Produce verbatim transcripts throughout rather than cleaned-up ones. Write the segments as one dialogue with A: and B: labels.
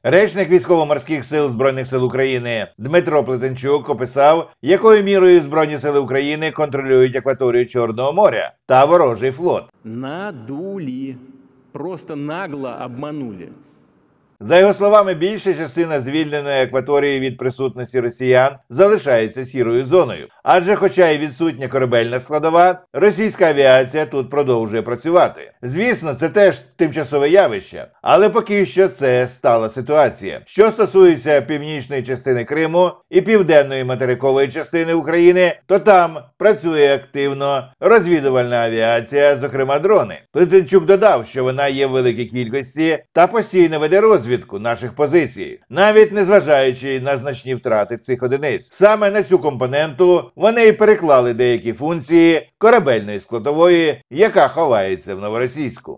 A: Речник Військово-морських сил Збройних сил України Дмитро Плетенчук описав, якою мірою Збройні сили України контролюють акваторію Чорного моря та ворожий флот.
B: Надули. Просто нагло обманули.
A: За його словами, більша частина звільненої акваторії від присутності росіян залишається сірою зоною. Адже хоча й відсутня корабельна складова, російська авіація тут продовжує працювати. Звісно, це теж тимчасове явище, але поки що це стала ситуація. Що стосується північної частини Криму і південної материкової частини України, то там працює активно розвідувальна авіація, зокрема дрони. Плетенчук додав, що вона є в великій кількості та постійно веде розвідку наших позицій, навіть незважаючи на значні втрати цих одиниць. Саме на цю компоненту вони і переклали деякі функції корабельної складової, яка ховається в Новоросійську.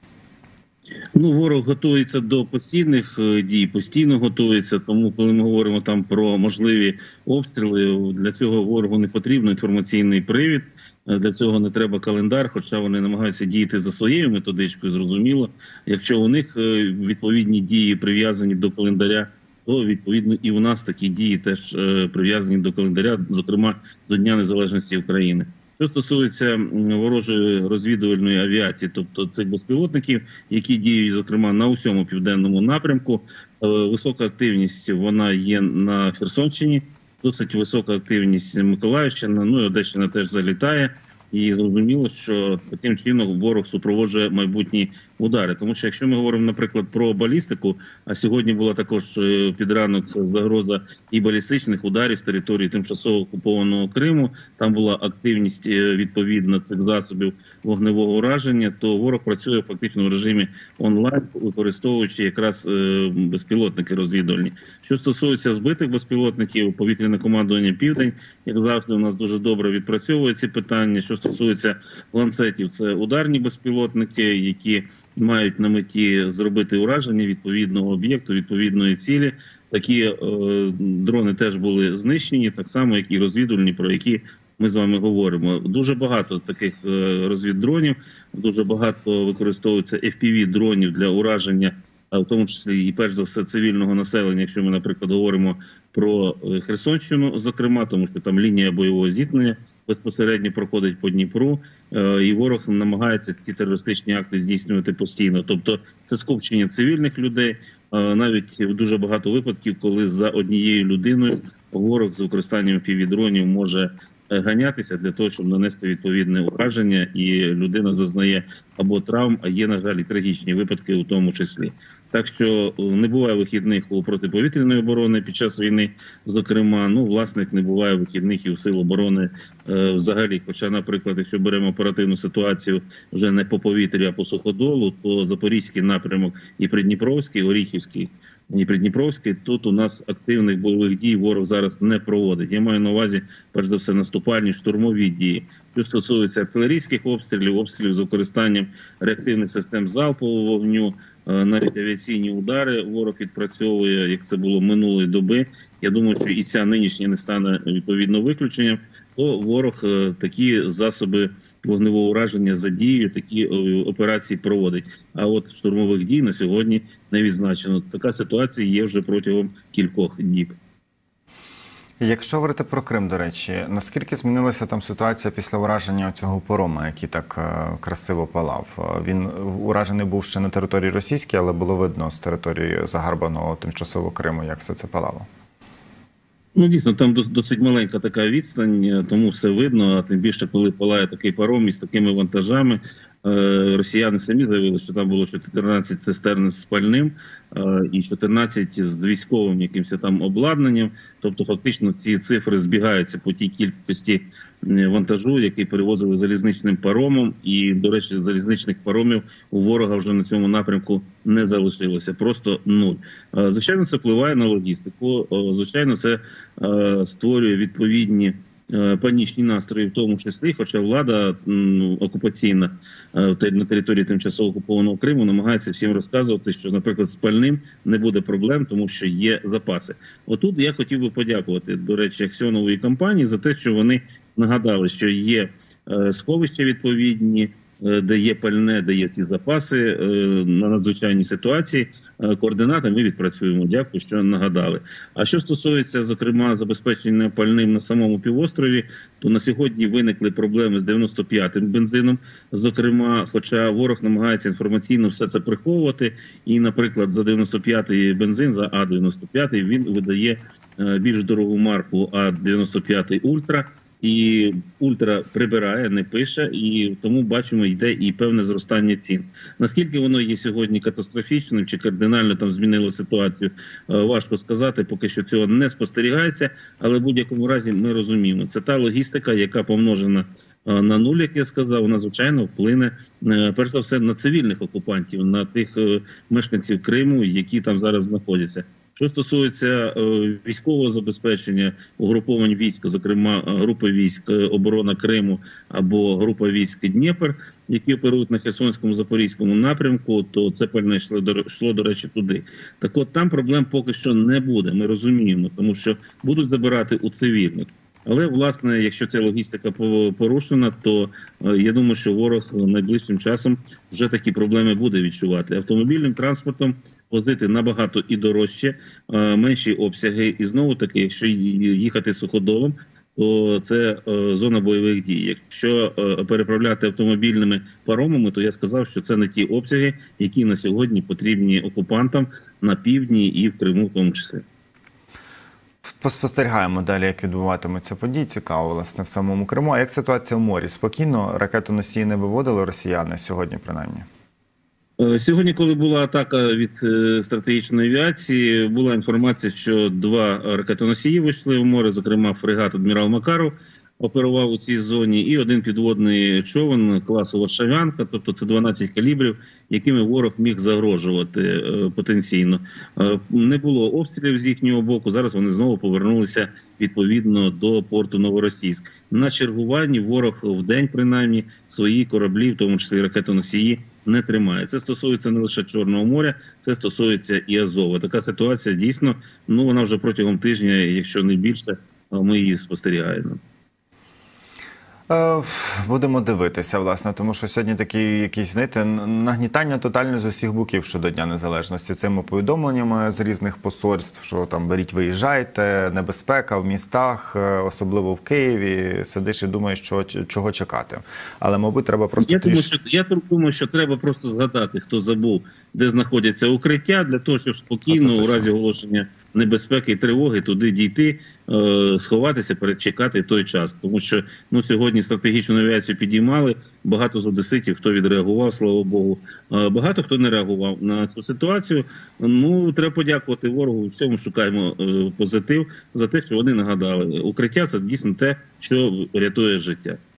C: Ну, ворог готується до постійних дій, постійно готується, тому коли ми говоримо там про можливі обстріли, для цього ворогу не потрібен інформаційний привід, для цього не треба календар, хоча вони намагаються діяти за своєю методичкою, зрозуміло. Якщо у них відповідні дії прив'язані до календаря, то відповідно і у нас такі дії теж прив'язані до календаря, зокрема до Дня Незалежності України. Що стосується ворожої розвідувальної авіації, тобто цих безпілотників, які діють, зокрема, на усьому південному напрямку, висока активність вона є на Херсонщині, досить висока активність Миколаївщина, ну і Одещина теж залітає. І зрозуміло, що таким чином ворог супроводжує майбутні удари. Тому що якщо ми говоримо, наприклад, про балістику, а сьогодні була також під ранок загроза і балістичних ударів з території тимчасово окупованого Криму, там була активність відповідна цих засобів вогневого ураження, то ворог працює фактично в режимі онлайн, використовуючи якраз безпілотники розвідувальні. Що стосується збитих безпілотників, повітряне командування «Південь», як завжди, у нас дуже добре відпрацьовує ці питання. Що стосується ланцетів, це ударні безпілотники, які мають на меті зробити ураження відповідного об'єкту, відповідної цілі. Такі е, дрони теж були знищені, так само, як і розвідувальні, про які ми з вами говоримо. Дуже багато таких е, розвіддронів, дуже багато використовується еф пі ві-дронів для ураження, в тому числі і перш за все цивільного населення, якщо ми, наприклад, говоримо про Херсонщину, зокрема, тому що там лінія бойового зіткнення безпосередньо проходить по Дніпру, і ворог намагається ці терористичні акти здійснювати постійно. Тобто це скупчення цивільних людей, навіть дуже багато випадків, коли за однією людиною ворог з використанням півдронів може ганятися для того, щоб нанести відповідне ураження, і людина зазнає або травм, а є, на жаль, і трагічні випадки у тому числі. Так що не буває вихідних у протиповітряної оборони під час війни, зокрема, ну, власне, не буває вихідних і у сил оборони е, взагалі. Хоча, наприклад, якщо беремо оперативну ситуацію вже не по повітрю, а по суходолу, то Запорізький напрямок і Придніпровський, Оріхівський, і Придніпровський, тут у нас активних бойових дій ворог зараз не проводить. Я маю на увазі, перш за все, наступальні штурмові дії. Що стосується артилерійських обстрілів, обстрілів з використанням реактивних систем залпового вогню, навіть авіаційні удари ворог відпрацьовує, як це було минулої доби. Я думаю, що і ця нинішня не стане відповідно виключенням, то ворог такі засоби вогневого ураження задіює, такі операції проводить. А от штурмових дій на сьогодні не відзначено. Така ситуація є вже протягом кількох діб.
D: Якщо говорити про Крим, до речі, наскільки змінилася там ситуація після ураження цього парома, який так красиво палав? Він уражений був ще на території російській, але було видно з території загарбаного тимчасово Криму, як все це палало.
C: Ну, дійсно, там досить маленька така відстань, тому все видно, а тим більше, коли палає такий паром із такими вантажами. Росіяни самі заявили, що там було чотирнадцять цистерн з пальним і чотирнадцять з військовим якимось там обладнанням. Тобто, фактично, ці цифри збігаються по тій кількості вантажу, який перевозили залізничним паромом. І, до речі, залізничних паромів у ворога вже на цьому напрямку не залишилося. Просто нуль. Звичайно, це впливає на логістику. Звичайно, це створює відповідні панічні настрої в тому числі, хоча влада ну, окупаційна на території тимчасово окупованого Криму намагається всім розказувати, що, наприклад, з пальним не буде проблем, тому що є запаси. Отут я хотів би подякувати, до речі, Аксьоновій компанії за те, що вони нагадали, що є сховища відповідні, де є пальне, де є ці запаси на надзвичайні ситуації. Координати ми відпрацюємо. Дякую, що нагадали. А що стосується, зокрема, забезпечення пальним на самому півострові, то на сьогодні виникли проблеми з дев'яносто п'ятим бензином. Зокрема, хоча ворог намагається інформаційно все це приховувати. І, наприклад, за дев'яносто п'ятий бензин, за А дев'яносто п'ять, він видає більш дорогу марку А дев'яносто п'ять Ультра. І Ультра прибирає, не пише, і тому бачимо, йде і певне зростання цін. Наскільки воно є сьогодні катастрофічним чи кардинально там змінило ситуацію, важко сказати, поки що цього не спостерігається, але в будь-якому разі ми розуміємо. Це та логістика, яка помножена на нуль, як я сказав, вона, звичайно, вплине, перш за все, на цивільних окупантів, на тих мешканців Криму, які там зараз знаходяться. Що стосується е, військового забезпечення, угруповань військ, зокрема групи військ оборона Криму або група військ Дніпр, які оперують на Херсонському, Запорізькому напрямку, то це пальне йшло, до, йшло, до речі, туди. Так от, там проблем поки що не буде, ми розуміємо, тому що будуть забирати у цивільних. Але, власне, якщо ця логістика порушена, то е, я думаю, що ворог найближчим часом вже такі проблеми буде відчувати. Автомобільним транспортом возити набагато і дорожче, е, менші обсяги. І знову-таки, якщо їхати суходолом, то це е, зона бойових дій. Якщо е, переправляти автомобільними паромами, то я сказав, що це не ті обсяги, які на сьогодні потрібні окупантам на півдні і в Криму в тому числі.
D: Поспостерігаємо далі, як відбуватимуться події. Цікаво, власне, в самому Криму. А як ситуація в морі? Спокійно? Ракетоносії не виводили росіяни сьогодні, принаймні?
C: Сьогодні, коли була атака від стратегічної авіації, була інформація, що два ракетоносії вийшли в море, зокрема фрегат «Адмірал Макаров» оперував у цій зоні, і один підводний човен класу «Варшавянка», тобто це дванадцять калібрів, якими ворог міг загрожувати е, потенційно. Е, не було обстрілів з їхнього боку, зараз вони знову повернулися відповідно до порту Новоросійськ. На чергуванні ворог в день, принаймні, свої кораблі, в тому числі ракетоносії, не тримає. Це стосується не лише Чорного моря, це стосується і Азова. Така ситуація дійсно, ну вона вже протягом тижня, якщо не більше, ми її спостерігаємо.
D: Будемо дивитися, власне, тому що сьогодні такі якісь, знаєте, нагнітання тотальне з усіх боків щодо Дня Незалежності. Цими повідомленнями з різних посольств, що там беріть, виїжджайте, небезпека в містах, особливо в Києві, сидиш і думаєш, що, чого чекати. Але, мабуть, треба просто...
C: Я думаю, що, я думаю, що треба просто згадати, хто забув, де знаходяться укриття, для того, щоб спокійно, у разі оголошення небезпеки і тривоги, туди дійти, сховатися, перечекати той час. Тому що ну, сьогодні стратегічну авіацію підіймали, багато з одеситів, хто відреагував, слава Богу, багато хто не реагував на цю ситуацію. Ну, треба подякувати ворогу, в цьому шукаємо позитив за те, що вони нагадали. Укриття – це дійсно те, що рятує життя.